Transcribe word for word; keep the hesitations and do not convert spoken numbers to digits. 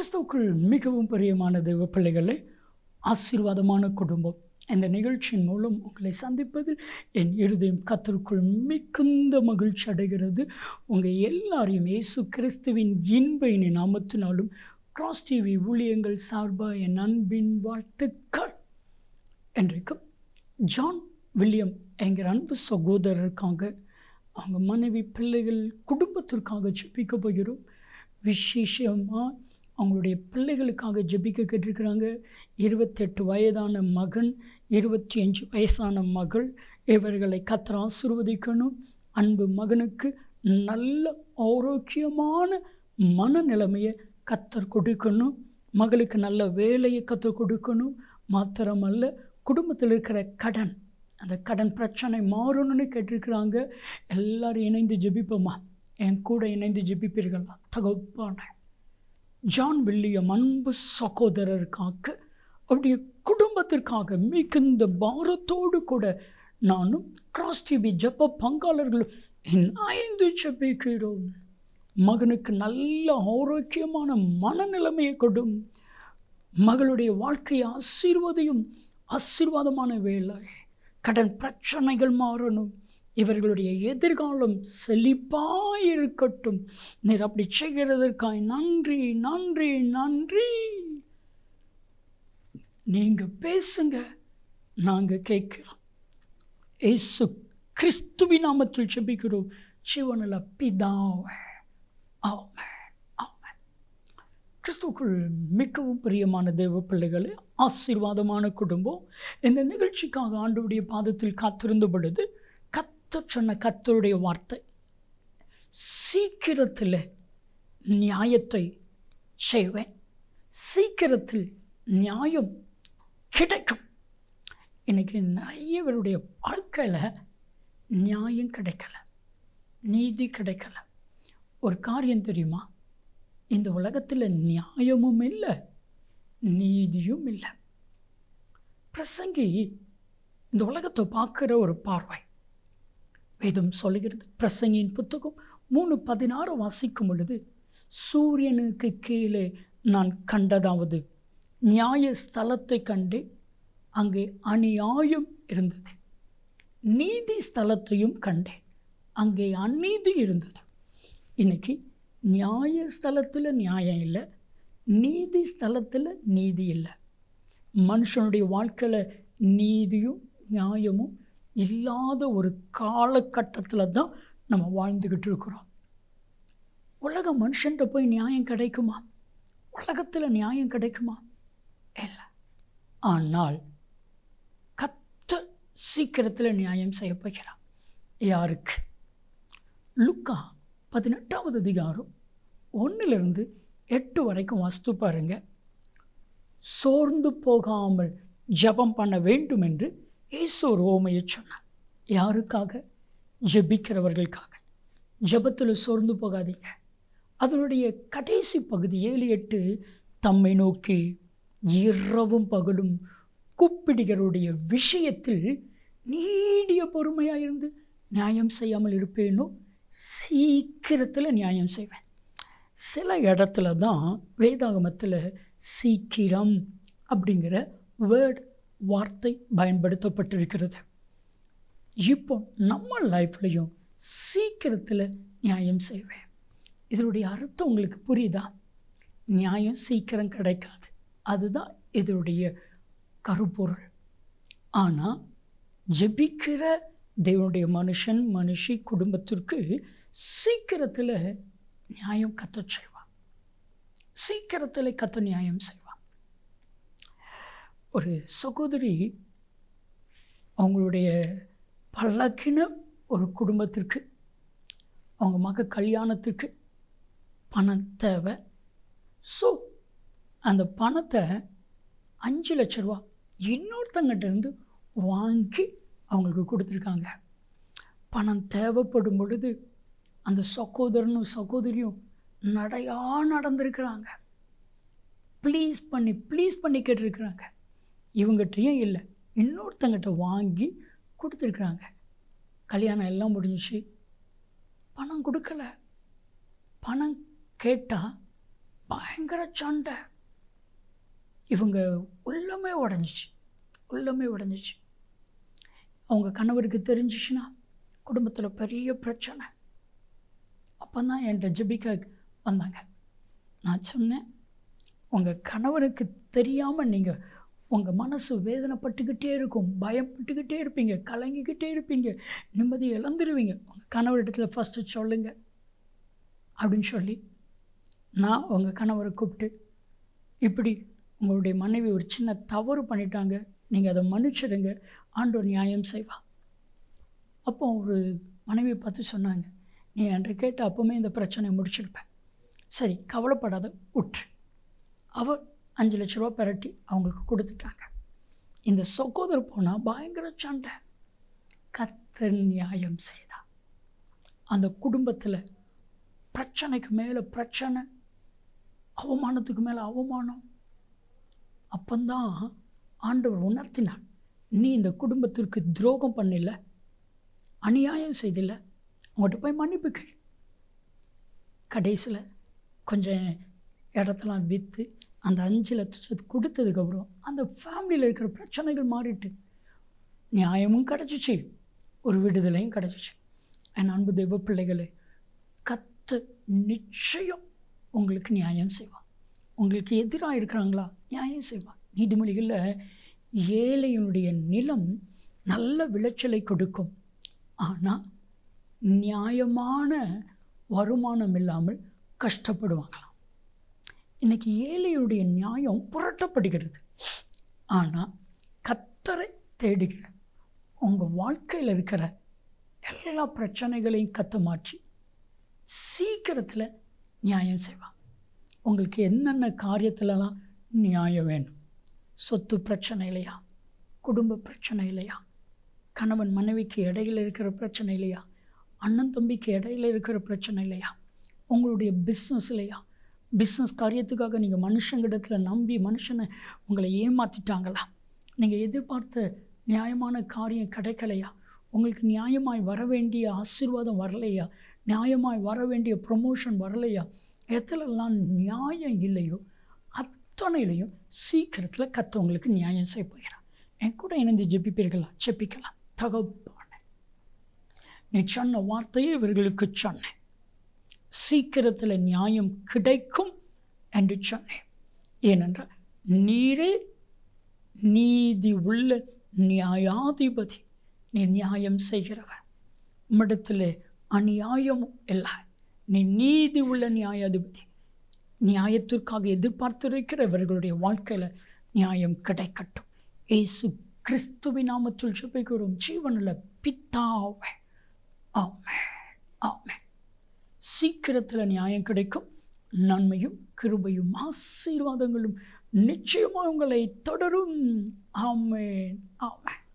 கிறிஸ்துவுக்குள் மிகவும் பிரியமான தேவ பிள்ளைகளே, ஆசீர்வாதமான குடும்பம் இந்த நிகழ்ச்சியின் மூலம் உங்களை சந்திப்பதில் என் இருதயம் கர்த்தருக்குள் மிகுந்த மகிழ்ச்சி அடைகிறது. உங்கள் எல்லாரையும் இயேசு கிறிஸ்துவின் இன்ப இனி நாமத்தினாலும் கிராஸ் டிவி ஊழியங்கள் சார்பாக என் அன்பின் வாழ்த்துக்கள். இன்றைக்கும் ஜான் வில்லியம் என்கிற அன்பு சகோதரருக்காக, அவங்க மனைவி பிள்ளைகள் குடும்பத்திற்காக ஜெபிக்க போகிறோம். விசேஷமாக அவங்களுடைய பிள்ளைகளுக்காக ஜெபிக்க கேட்டிருக்கிறாங்க. இருபத்தெட்டு வயதான மகன், இருபத்தி அஞ்சு வயசான மகள். இவர்களை கர்த்தர் ஆசீர்வதிக்கணும். அன்பு மகனுக்கு நல்ல ஆரோக்கியமான மனநிலைமையை கர்த்தர் கொடுக்கணும். மகளுக்கு நல்ல வேலையை கர்த்தர் கொடுக்கணும். மாத்திரமல்ல, குடும்பத்தில் இருக்கிற கடன், அந்த கடன் பிரச்சனை மாறணும்னு கேட்டிருக்கிறாங்க. எல்லாரும் இணைந்து ஜெபிப்போமா? என் கூட இணைந்து ஜெபிப்பீர்களா? தகப்பான ஜான் வில்லியம் அன்பு சகோதரருக்காக, அவருடைய குடும்பத்திற்காக மிகுந்த பாரத்தோடு கூட நானும் கிராஸ் டிவி ஜெப பங்காளர்களும் இணைந்து ஜெபிக்கிறோம். மகனுக்கு நல்ல ஆரோக்கியமான மனநிலைமையை கொடும். மகளுடைய வாழ்க்கையை ஆசீர்வதியும். ஆசீர்வாதமான வேலை, கடன் பிரச்சனைகள் மாறணும். இவர்களுடைய எதிர்காலம் செழிப்பாக இருக்கட்டும். நீர் அப்படி செய்கிறதற்காய் நன்றி நன்றி நன்றி. நீங்கள் பேசுங்க, நாங்கள் கேட்கிறோம். இயேசு கிறிஸ்துவின் நாமத்தில் ஜெபிக்கிறோம் ஜீவனுள்ள பிதாவே, ஆமென் ஆமென். கிறிஸ்துவுக்குள் மிகவும் பிரியமான தேவ பிள்ளைகளே, ஆசீர்வாதமான குடும்பம் இந்த நிகழ்ச்சிக்காக ஆண்டவருடைய பாதத்தில் காத்திருந்த பொழுது கர்த்தர் சொன்ன கர்த்தருடைய வார்த்தை, சீக்கிரத்தில் நியாயத்தை செய்வேன், சீக்கிரத்தில் நியாயம் கிடைக்கும். இன்னைக்கு நிறைய பேருடைய வாழ்க்கையில் நியாயம் கிடைக்கல, நீதி கிடைக்கல. ஒரு காரியம் தெரியுமா? இந்த உலகத்தில் நியாயமும் இல்லை, நீதியும் இல்லை. பிரசங்கி இந்த உலகத்தை பார்க்குற ஒரு பார்வை வேதம் சொல்லுகிறது. பிரசங்கியின் புத்தகம் மூணு பதினாறு வாசிக்கும் பொழுது, சூரியனுக்கு கீழே நான் கண்டதாவது நியாய ஸ்தலத்தை கண்டு அங்கே அநியாயம் இருந்தது, நீதி ஸ்தலத்தையும் கண்டேன், அங்கே அநீதி இருந்தது. இன்னைக்கு நியாய ஸ்தலத்தில் நியாயம் இல்லை, நீதி ஸ்தலத்தில் நீதி இல்லை. மனுஷனுடைய வாழ்க்கையில் நீதியும் நியாயமும் இல்லாத ஒரு காலகட்டத்தில் தான் நம்ம வாழ்ந்துக்கிட்டு இருக்கிறோம். உலக மனுஷன்கிட்ட போய் நியாயம் கிடைக்குமா? உலகத்தில் நியாயம் கிடைக்குமா? இல்லை. ஆனால் கர்த்தர் சீக்கிரத்தில் நியாயம் செய்ய போகிறார். யாருக்கு? லூக்கா பதினெட்டாவது அதிகாரம் ஒன்றிலிருந்து எட்டு வரைக்கும் வாஸ்து பாருங்க. சோர்ந்து போகாமல் ஜெபம் பண்ண வேண்டும் என்று இயேசு ஒரு ஓமையை சொன்னார். யாருக்காக? ஜெபிக்கிறவர்களுக்காக. ஜெபத்தில் சோர்ந்து போகாதீங்க. அதனுடைய கடைசி பகுதி ஏழு எட்டு, தம்மை நோக்கி இரவும் பகலும் கூப்பிடுகிறவருடைய விஷயத்தில் நீடிய பொறுமையாக இருந்து நியாயம் செய்யாமல் இருப்பேனோ, சீக்கிரத்தில் நியாயம் செய்வேன். சில இடத்துல தான் வேதாகமத்தில் சீக்கிரம் அப்படிங்கிற வேர்ட் வார்த்தை பயன்படுத்தப்பட்டிருக்கிறது. இப்போ நம்ம லைஃப்லையும் சீக்கிரத்தில் நியாயம் செய்வேன். இதனுடைய அர்த்தம் உங்களுக்கு புரியுதா? நியாயம் சீக்கிரம் கிடைக்காது, அதுதான் இதனுடைய கருப்பொருள். ஆனால் ஜெபிக்கிற தேவனுடைய மனுஷன் மனுஷி குடும்பத்திற்கு சீக்கிரத்தில் நியாயம் கர்த்தர் செய்வான். சீக்கிரத்தில் கர்த்தர் நியாயம் செய்வான். ஒரு சகோதரி அவங்களுடைய பழக்கின ஒரு குடும்பத்திற்கு, அவங்க மக கல்யாணத்துக்கு பணம் தேவை. ஸோ அந்த பணத்தை அஞ்சு லட்ச ரூபா இன்னொருத்தங்கிட்ட இருந்து வாங்கி அவங்களுக்கு கொடுத்துருக்காங்க. பணம் தேவைப்படும் பொழுது அந்த சகோதரனும் சகோதரியும் நடையா நடந்திருக்கிறாங்க. ப்ளீஸ் பண்ணி ப்ளீஸ் பண்ணி கேட்டிருக்கிறாங்க. இவங்ககிட்டையும் இல்லை, இன்னொருத்தங்கிட்ட வாங்கி கொடுத்துருக்குறாங்க. கல்யாணம் எல்லாம் முடிஞ்சிச்சு, பணம் கொடுக்கல. பணம் கேட்டால் பயங்கர சண்டை. இவங்க உள்ளமே உடஞ்சிச்சு, உள்ளமே உடஞ்சிச்சு. அவங்க கணவருக்கு தெரிஞ்சிச்சுன்னா குடும்பத்தில் பெரிய பிரச்சனை. அப்போ தான் என்கிட்ட ஜெபிக்க வந்தாங்க. நான் சொன்னேன், உங்கள் கணவனுக்கு தெரியாமல் நீங்கள் உங்கள் மனசு வேதனைப்பட்டுக்கிட்டே இருக்கும், பயப்பட்டுக்கிட்டே இருப்பீங்க, கலங்கிக்கிட்டே இருப்பீங்க, நிம்மதி இழந்துருவீங்க. உங்கள் கணவரிடத்தில் ஃபஸ்ட்டு சொல்லுங்கள் அப்படின்னு சொல்லி நான் உங்கள் கணவரை கூப்பிட்டு, இப்படி உங்களுடைய மனைவி ஒரு சின்ன தவறு பண்ணிட்டாங்க, நீங்கள் அதை மன்னிச்சிடுங்க, ஆண்டவர் நியாயம் செய்வா. அப்போ ஒரு மனைவியை பார்த்து சொன்னாங்க, நீ என்கிட்ட கேட்ட அப்போவுமே இந்த பிரச்சனையை முடிச்சிருப்பேன், சரி கவலைப்படாத விட்டு. அவர் அஞ்சு லட்ச ரூபா பெரட்டி அவங்களுக்கு கொடுத்துட்டாங்க. இந்த சகோதரர் போனால் பயங்கர சண்டை. கர்த்தர் நியாயம் செய்தா. அந்த குடும்பத்தில் பிரச்சனைக்கு மேலே பிரச்சனை, அவமானத்துக்கு மேலே அவமானம். அப்பந்தான் ஆண்டவர் உணர்த்தினார், நீ இந்த குடும்பத்திற்கு துரோகம் பண்ணல, அநியாயம் செய்தில்ல, அவங்கள்ட்ட போய் மன்னிப்பு கேள். கடைசியில் கொஞ்சம் இடத்தெல்லாம் விற்று அந்த அஞ்சு லட்சத்து கொடுத்ததுக்கப்புறம் அந்த ஃபேமிலியில் இருக்கிற பிரச்சனைகள் மாறிட்டு நியாயமும் கிடச்சிச்சு, ஒரு விடுதலையும் கிடச்சிச்சு. என் அன்பு தெய்வ பிள்ளைகளே, கர்த்தர் நிச்சயம் உங்களுக்கு நியாயம் செய்வார். உங்களுக்கு எதிராக இருக்கிறாங்களா, நியாயம் செய்வார். நீதிமொழிகளில் ஏழையினுடைய நிலம் நல்ல விளைச்சலை கொடுக்கும், ஆனால் நியாயமான வருமானம் இல்லாமல் கஷ்டப்படுவாங்களாம். இன்றைக்கி ஏழையுடைய நியாயம் புரட்டப்படுகிறது. ஆனால் கர்த்தரை தேடுகிற உங்கள் வாழ்க்கையில் இருக்கிற எல்லா பிரச்சனைகளையும் கத்த மாற்றி சீக்கிரத்தில் நியாயம் செய்வான். உங்களுக்கு என்னென்ன காரியத்திலலாம் நியாயம் வேணும்? சொத்து பிரச்சனை இல்லையா, குடும்ப பிரச்சனை இல்லையா, கணவன் மனைவிக்கு இடையில் இருக்கிற பிரச்சனை இல்லையா, அண்ணன் தம்பிக்கு இடையில் இருக்கிற பிரச்சனை இல்லையா, உங்களுடைய பிஸ்னஸ் இல்லையா, பிஸ்னஸ் காரியத்துக்காக நீங்கள் மனுஷங்கிடத்தில் நம்பி மனுஷனை உங்களை ஏமாற்றிட்டாங்களா, நீங்கள் எதிர்பார்த்த நியாயமான காரியம் கிடைக்கலையா, உங்களுக்கு நியாயமாய் வர வேண்டிய ஆசீர்வாதம் வரலையா, நியாயமாய் வர வேண்டிய ப்ரொமோஷன் வரலையா, எதுலெல்லாம் நியாயம் இல்லையோ அத்தனையிலையும் சீக்கிரத்தில் கர்த்தர் உங்களுக்கு நியாயம் செய்ய போகிறார். என் கூட இணைந்து ஜெபிப்பீர்களா? ஜெபிக்கலாம். தகப்பனே, நீ சொன்ன வார்த்தையை இவர்களுக்கு சொன்னேன், சீக்கிரத்தில் நியாயம் கிடைக்கும் என்று சொன்னேன். ஏனென்றால் நீரே நீதி உள்ள நியாயாதிபதி, நீ நியாயம் செய்கிறவர். உம்மிடத்தில் அநியாயமும் இல்லை, நீ நீதி உள்ள நியாயாதிபதி. நியாயத்திற்காக எதிர்பார்த்திருக்கிறவர்களுடைய வாழ்க்கையில் நியாயம் கிடைக்கட்டும். இயேசு கிறிஸ்துவின் நாமத்தில் ஜெபிக்கிறோம் ஜீவனுள்ள பிதாவே, ஆமென், ஆமென். சீக்கிரத்தில் நியாயம் கிடைக்கும். நன்மையும் கிருபையும் ஆசீர்வாதங்களும் நிச்சயமாக உங்களை தொடரும். ஆமென், ஆமென்.